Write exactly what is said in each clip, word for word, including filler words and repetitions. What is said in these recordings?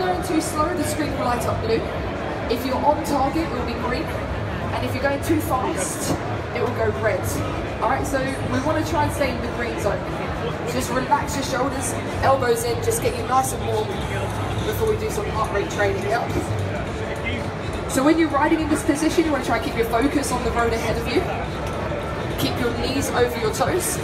going too slow, the screen will light up blue. If you're on target, it will be green. And if you're going too fast, it will go red. All right, so we want to try and stay in the green zone. Just relax your shoulders, elbows in, just get you nice and warm before we do some heart rate training. Yep. So when you're riding in this position, you want to try and keep your focus on the road ahead of you. Keep your knees over your toes.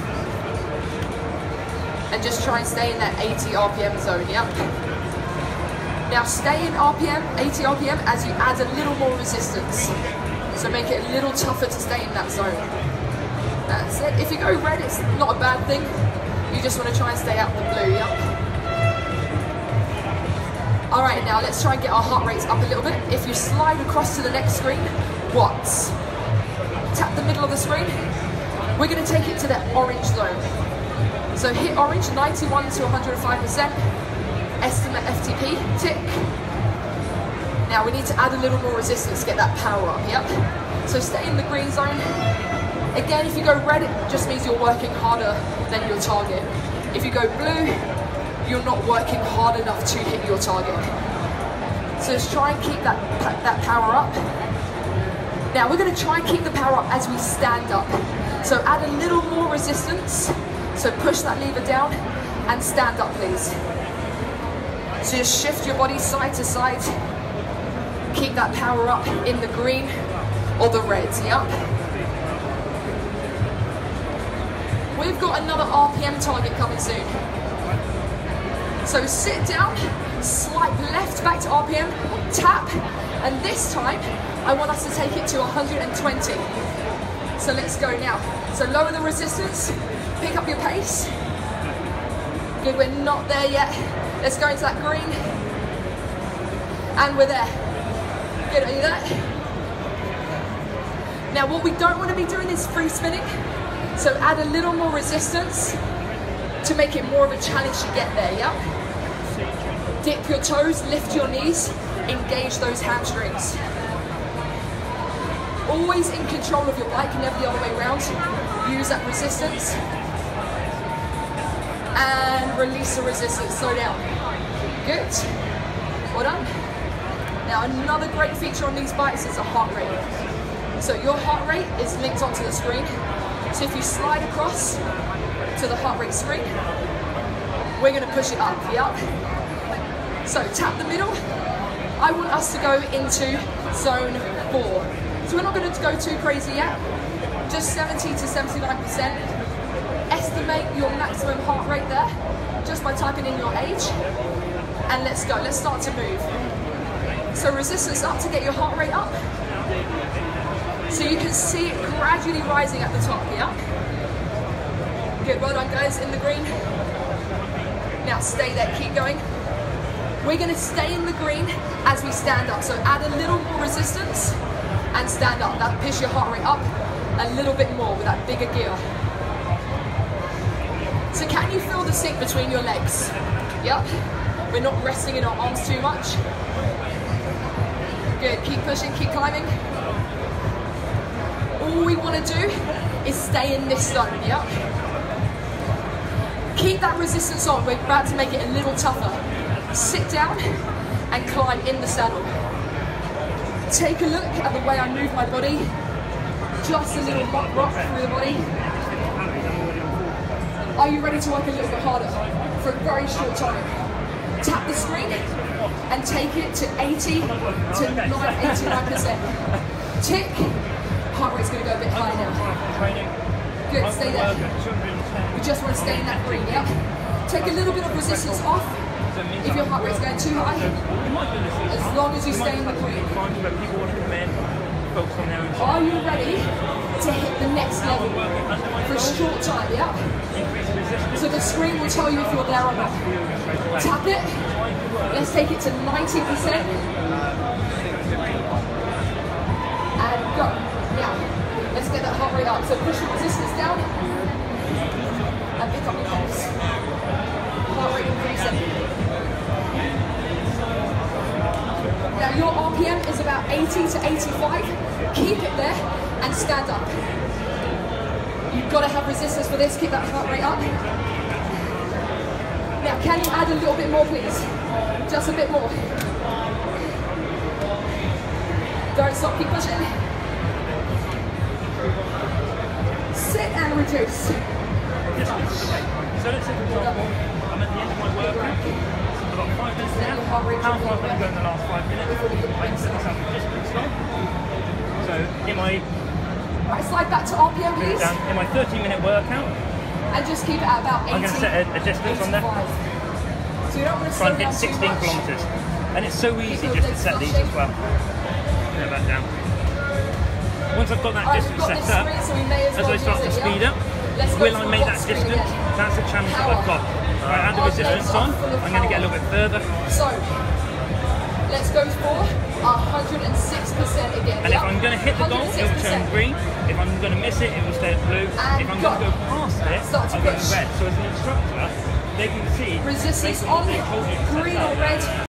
And just try and stay in that eighty R P M zone, yep. Now stay in R P M, eighty R P M as you add a little more resistance. So make it a little tougher to stay in that zone. That's it. If you go red, it's not a bad thing. You just want to try and stay out the blue, yep. All right, now let's try and get our heart rates up a little bit. If you slide across to the next screen, watts. Tap the middle of the screen. We're going to take it to that orange zone. So hit orange, ninety-one to one hundred five percent. Estimate F T P, tick. Now we need to add a little more resistance to get that power up, yep. So stay in the green zone. Again, if you go red, it just means you're working harder than your target. If you go blue, you're not working hard enough to hit your target. So just try and keep that, that power up. Now we're going to try and keep the power up as we stand up. So add a little more resistance. So push that lever down and stand up, please. So just shift your body side to side. Keep that power up in the green or the red, yep. We've got another R P M target coming soon. So sit down, swipe left back to R P M, tap, and this time I want us to take it to one hundred twenty. So let's go now. So lower the resistance, pick up your pace. Good, we're not there yet. Let's go into that green. And we're there. Good, are you there? Now what we don't want to be doing is free spinning. So add a little more resistance to make it more of a challenge to get there, yeah? Dip your toes, lift your knees, engage those hamstrings. Always in control of your bike, never the other way around. Use that resistance. And release the resistance, slow down. Good, well done. Now another great feature on these bikes is a heart rate. So your heart rate is linked onto the screen. So if you slide across to the heart rate screen, we're gonna push it up, yeah? So tap the middle. I want us to go into zone four. So we're not gonna go too crazy yet, just seventy to seventy-nine percent. Estimate your maximum heart rate there, just by typing in your age. And let's go, let's start to move. So resistance up to get your heart rate up. So you can see it gradually rising at the top, yeah? Good, well done guys, in the green. Now stay there, keep going. We're gonna stay in the green as we stand up. So add a little more resistance and stand up. That'll push your heart rate up a little bit more with that bigger gear. So can you feel the sync between your legs? Yep. We're not resting in our arms too much. Good, keep pushing, keep climbing. All we want to do is stay in this zone, yep? Keep that resistance on, we're about to make it a little tougher. Sit down and climb in the saddle. Take a look at the way I move my body. Just a little rock rock through the body. Are you ready to work a little bit harder for a very short time? Tap the screen and take it to eighty to eighty-nine percent. Tick. Heart rate's going to go a bit higher now. Good, stay there. We just want to stay in that green, yeah? Take a little bit of resistance off if your heart rate's going too high, as long as you stay in the green. Are you ready to hit the next level for a short time, yeah? So the screen will tell you if you're there or not. Tap it. Let's take it to ninety percent. And go. Now, let's get that heart rate up. So push the resistance down and pick up your pulse. Heart rate increasing. Now your R P M is about eighty to eighty-five. Keep it there and stand up. You've got to have resistance for this. Keep that heart rate up. Now, can you add a little bit more, please? Just a bit more. Don't stop, keep pushing. Sit and reduce. Yes, okay. So let's say, for example, I'm at the end of my workout. I've got five minutes now. How far have I got in the last five minutes? I can set myself a distance stop. So in my Right, slide back to R P M, please. down, in my thirty minute workout, And just keep it at about eighty. I'm going to set a, a distance on there. So you don't want to Try slow and hit down too sixteen much. kilometres. And it's so easy Keep just your to set legs these touching. as well. Get that down. Once I've got that Alright, distance we've got set this up, screen, so we may as as well I start use to it, speed yeah? up, Let's go will to I the make box that screen distance? again. That's the challenge that I've got. If I add the Our resistance legs are on, full of I'm going to get a little bit further. So, let's go for one hundred six percent again. And if yeah? I'm going to hit the goal, it will turn one hundred six percent. green. If I'm going to miss it, it will stay at blue. And if I'm go. going to go past it, Start to I'll go push. red. So as an instructor, they can see Resistance basically on, what they told you to set green up. or red.